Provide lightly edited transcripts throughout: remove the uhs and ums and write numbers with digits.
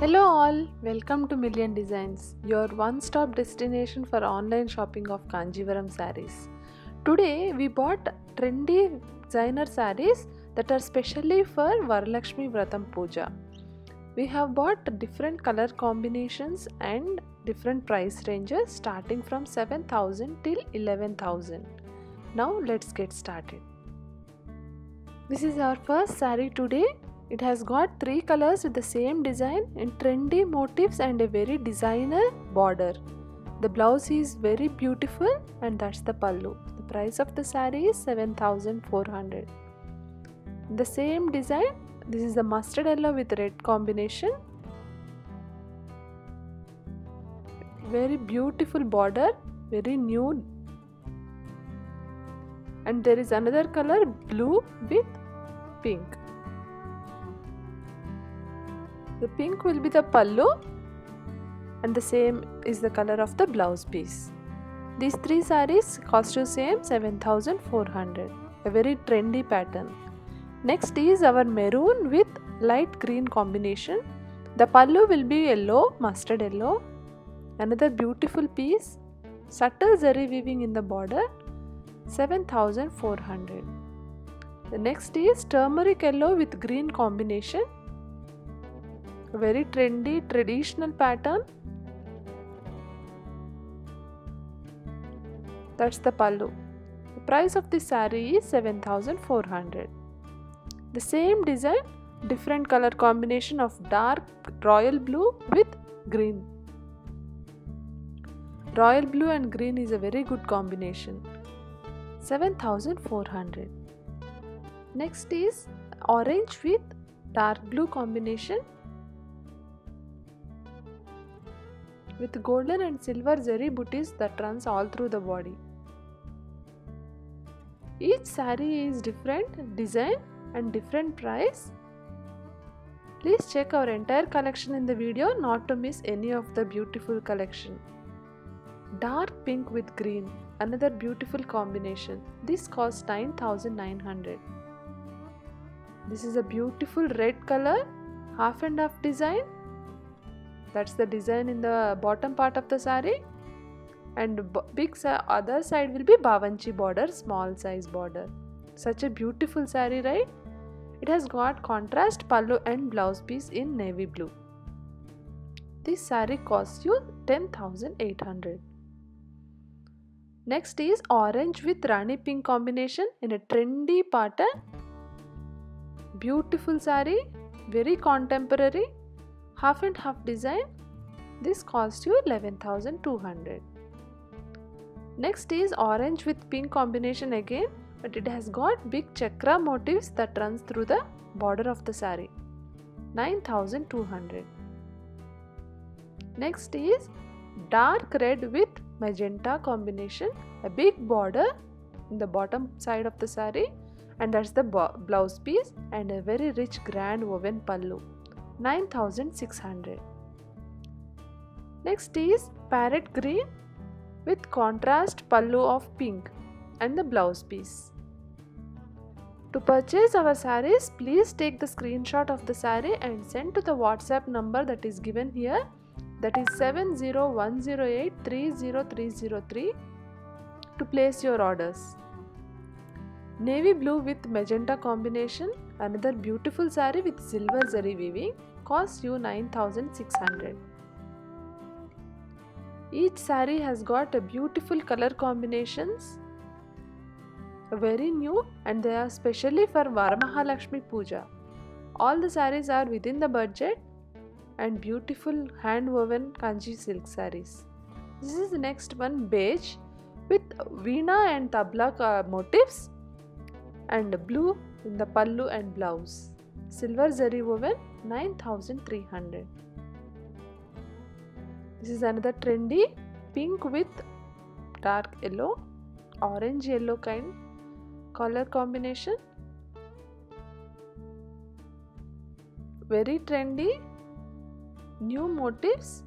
Hello all, welcome to Million Designs, your one-stop destination for online shopping of Kanjivaram sarees. Today we bought trendy designer sarees that are specially for Varalakshmi Vratam Puja. We have bought different color combinations and different price ranges starting from 7,000 till 11,000. Now let's get started. This is our first saree today. It has got 3 colors with the same design in trendy motifs and a very designer border. The blouse is very beautiful and that's the pallu. The price of the saree is 7,400. The same design, this is the mustard yellow with red combination. Very beautiful border, very nude. And there is another color blue with pink. The pink will be the pallu and the same is the color of the blouse piece. These 3 sarees cost you same 7,400. A very trendy pattern. Next is our maroon with light green combination. The pallu will be yellow, mustard yellow. Another beautiful piece. Subtle zari weaving in the border. 7,400. The next is turmeric yellow with green combination. A very trendy traditional pattern. That's the pallu. The price of this saree is 7,400. The same design, different color combination of dark royal blue with green. Royal blue and green is a very good combination. 7,400. Next is orange with dark blue combination with golden and silver zari booties that runs all through the body. Each saree is different design and different price. Please check our entire collection in the video not to miss any of the beautiful collection. Dark pink with green, another beautiful combination. This costs 9,900. This is a beautiful red color, half and half design. That's the design in the bottom part of the saree. And other side will be Bavanchi border, small size border. Such a beautiful saree, right? It has got contrast pallu and blouse piece in navy blue. This saree costs you 10,800. Next is orange with Rani pink combination in a trendy pattern. Beautiful saree, very contemporary, half and half design. This costs you 11,200. Next is orange with pink combination again, but it has got big chakra motifs that runs through the border of the saree. 9,200. Next is dark red with magenta combination, a big border in the bottom side of the saree, and that's the blouse piece and a very rich grand woven pallu. 9,600. Next is parrot green with contrast pallu of pink and the blouse piece. To purchase our sarees, please take the screenshot of the saree and send to the WhatsApp number that is given here, that is 7010830303 to place your orders. Navy blue with magenta combination, another beautiful saree with silver zari weaving, costs you 9,600. Each saree has got a beautiful color combinations, very new, and they are specially for Varamahalakshmi Puja. All the sarees are within the budget and beautiful hand woven kanji silk sarees. This is the next one, beige with veena and tabla motifs and blue in the pallu and blouse. Silver zari woven, 9,300. This is another trendy pink with dark yellow, orange yellow kind color combination. Very trendy, new motifs.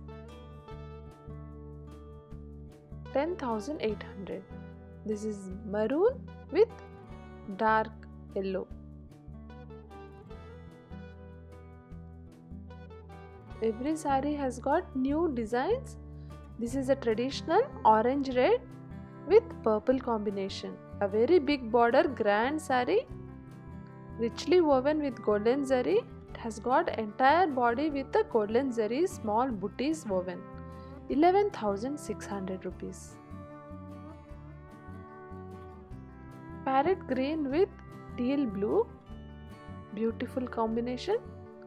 10,800. This is maroon with dark yellow. Every saree has got new designs. This is a traditional orange red with purple combination. A very big border grand saree, richly woven with golden zari. It has got entire body with the golden zari small booties woven. 11,600 rupees. Parrot green with teal blue. Beautiful combination.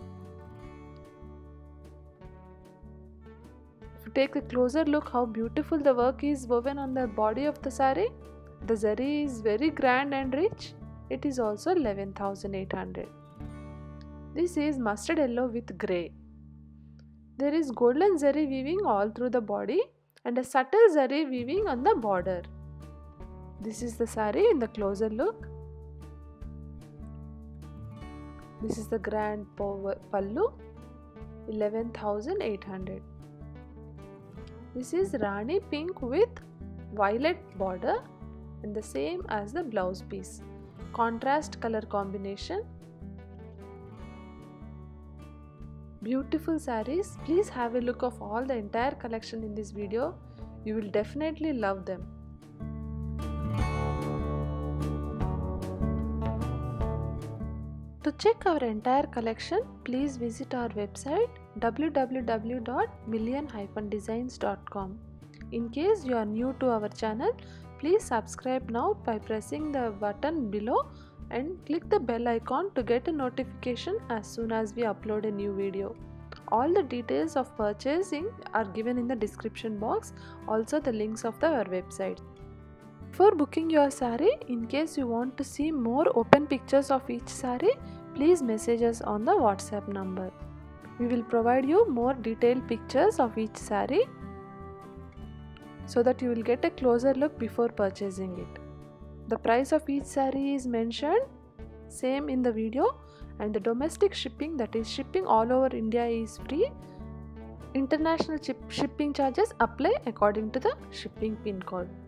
If you take a closer look how beautiful the work is woven on the body of the saree. The zari is very grand and rich. It is also 11,800. This is mustard yellow with grey. There is golden zari weaving all through the body and a subtle zari weaving on the border. This is the saree in the closer look. This is the grand pallu, 11,800. This is Rani pink with violet border and the same as the blouse piece. Contrast color combination. Beautiful sarees. Please have a look of all the entire collection in this video. You will definitely love them. To check our entire collection, please visit our website www.million-designs.com. In case you are new to our channel, please subscribe now by pressing the button below and click the bell icon to get a notification as soon as we upload a new video. All the details of purchasing are given in the description box, also the links of our website. Before booking your saree, in case you want to see more open pictures of each saree, please message us on the WhatsApp number. We will provide you more detailed pictures of each saree so that you will get a closer look before purchasing it. The price of each saree is mentioned same in the video, and the domestic shipping, that is shipping all over India, is free. International shipping charges apply according to the shipping pin code.